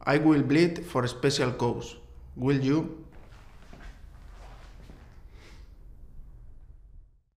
I will bleed for a special cause. Will you?